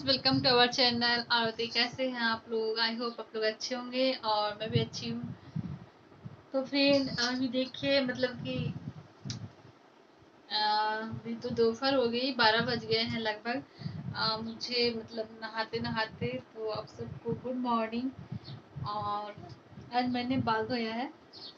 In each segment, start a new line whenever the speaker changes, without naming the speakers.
Friends, welcome to our channel. Aarti, कैसे हैं आप लोग? आई होप आप लोग अच्छे होंगे और मैं भी अच्छी हूँ। तो फ्रेंड, अभी देखिए मतलब कि अभी तो दोपहर हो गई, 12 बज गए हैं लगभग। मुझे मतलब नहाते नहाते तो आप सबको गुड मॉर्निंग। और आज मैंने बाल धोया है।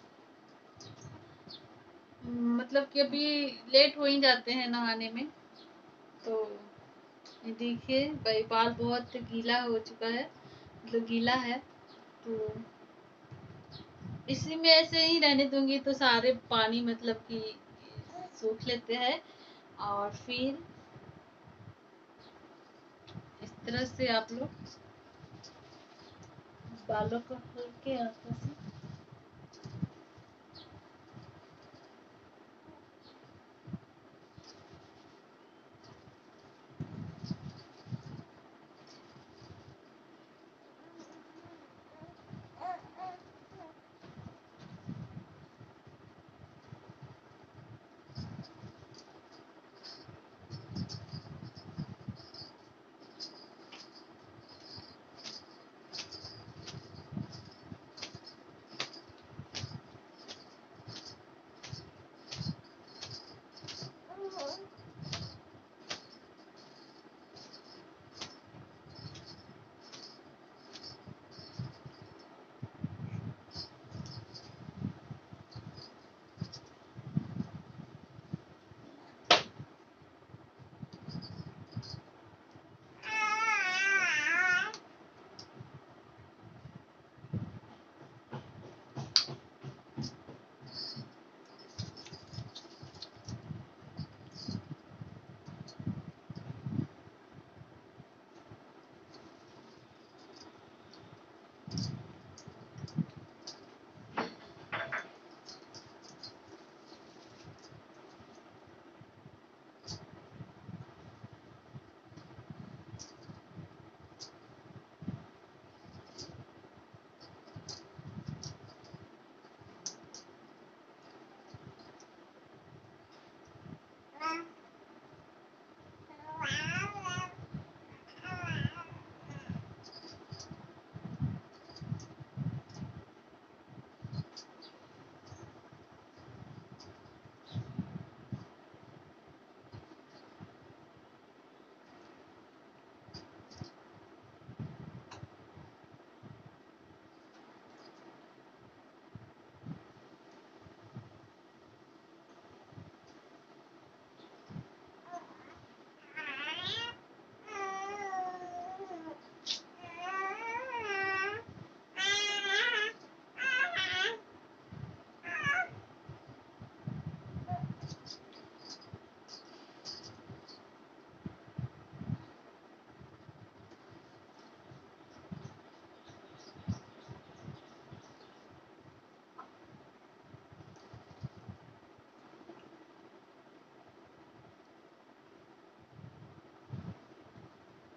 मतलब कि अभी लेट हो ही जाते हैं नहाने में। तो ये देखिए भाई, बाल बहुत गीला हो चुका है, मतलब गीला है। तो इसी में ऐसे ही रहने दूंगी तो सारे पानी मतलब कि सूख लेते हैं। और फिर इस तरह से आप लोग बालों को खोल के हाथों से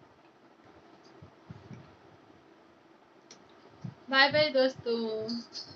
बाय बाय दोस्तों।